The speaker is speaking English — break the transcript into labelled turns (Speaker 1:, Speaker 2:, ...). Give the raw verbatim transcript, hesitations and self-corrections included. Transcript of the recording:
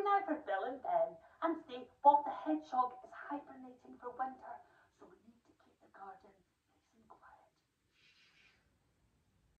Speaker 1: now for Bill and Ben and see what the hedgehog